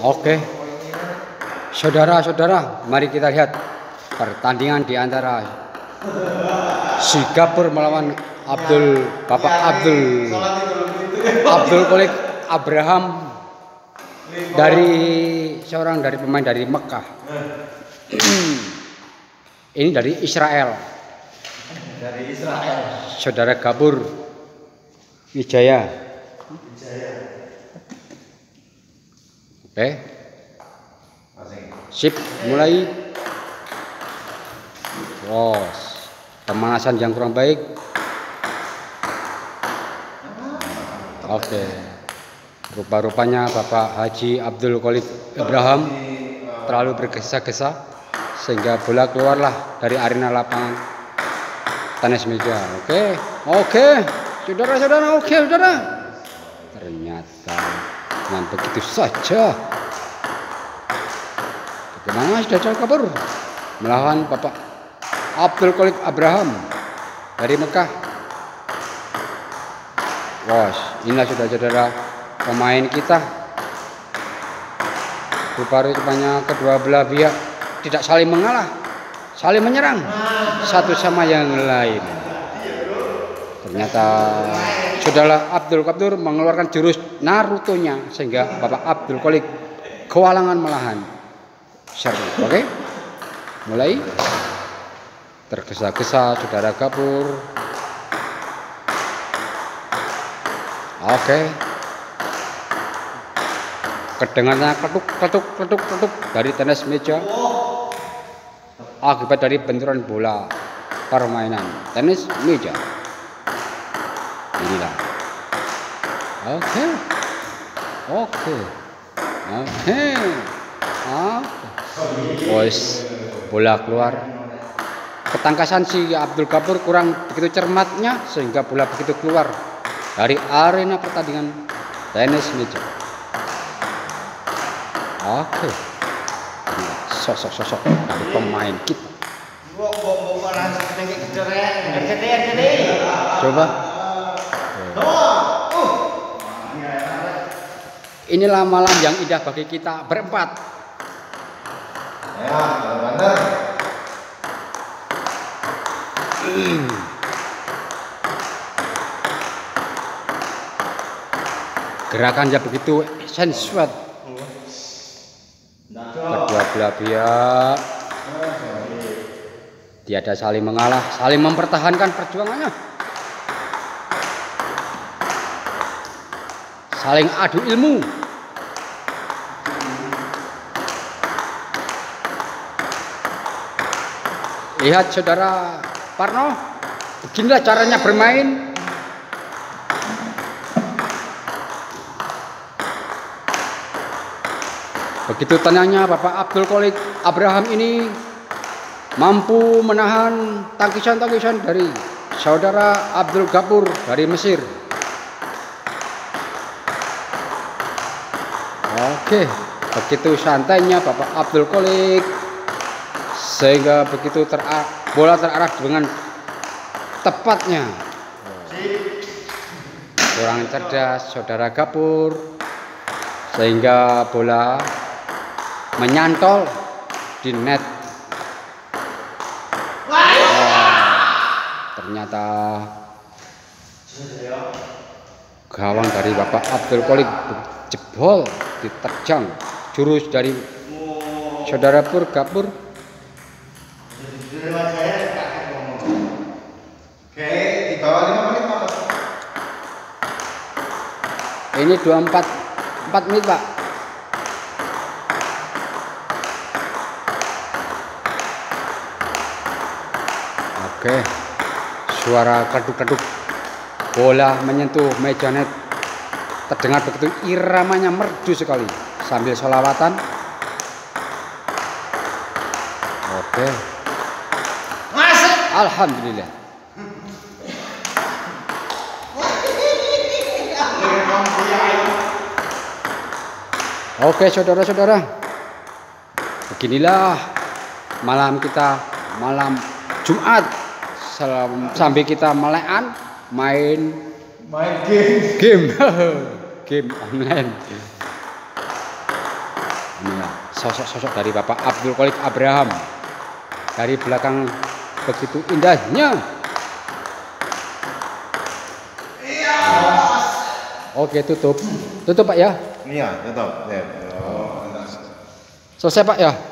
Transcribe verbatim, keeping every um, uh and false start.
Oke, saudara-saudara, mari kita lihat pertandingan di antara si Gapur melawan Abdul Bapak Abdul Abdul Qolik Abraham dari seorang dari pemain dari Mekah. Ini dari Israel. Dari Israel. Saudara Gapur Wijaya. Wijaya. Oke. Sip, mulai. Bos, pemanasan yang kurang baik. Oke. Rupa-rupanya Bapak Haji Abdul Qolik Abraham terlalu bergesa-gesa sehingga bola keluarlah dari arena lapangan tenis meja. Oke, oke, saudara-saudara, oke, saudara. Ternyata dengan begitu saja, bagaimana saudara Gapur melawan Bapak Abdul Qolik Abraham dari Mekah. Wos, inilah saudara-saudara pemain kita. Rupa-rupanya kedua belah pihak tidak saling mengalah, saling menyerang satu sama yang lain. Ternyata saudara Abdul Gapur mengeluarkan jurus Naruto-nya sehingga Bapak Abdul Qolik kewalahan melahan. Seru, oke? Mulai. Tergesa-gesa saudara Gapur. Oke. Kedengarannya ketuk ketuk ketuk ketuk dari tenis meja akibat dari benturan bola permainan tenis meja. Inilah. Oke. Oke. Oke. Bos, bola keluar. Ketangkasan si Abdul Gapur kurang begitu cermatnya sehingga bola begitu keluar dari arena pertandingan tenis meja. Oke, sosok-sosok dari pemain kita. Coba. Inilah malam yang indah bagi kita berempat. Ya, benar. Gerakannya begitu sensual. Kedua belah pihak tiada saling mengalah, saling mempertahankan perjuangannya, saling adu ilmu. Lihat saudara Parno, beginilah caranya bermain. Begitu tenangnya Bapak Abdul Qolik Abraham ini mampu menahan tangkisan-tangkisan dari saudara Abdul Gapur dari Mesir. Oke, begitu santainya Bapak Abdul Qolik sehingga begitu terarah, bola terarah dengan tepatnya. Kurang cerdas saudara Gapur sehingga bola menyantol di net. Wah, ternyata gawang dari Bapak Abdul Qolik jebol diterjang jurus dari saudara Pur Gapur. Oke, di bawah lima menit Pak. Ini dua puluh empat empat menit Pak. Oke, suara keduk-keduk bola menyentuh meja net terdengar begitu iramanya merdu sekali sambil sholawatan. Oke, Masuk. alhamdulillah. Oke saudara-saudara, beginilah malam kita, malam Jumat sambil kita melekan main main game game game online. Inilah sosok-sosok dari Bapak Abdul Qolik Abraham. Dari belakang begitu indahnya. Oke, tutup. Tutup Pak ya. Iya, tetap. Ya. Selesai Pak ya.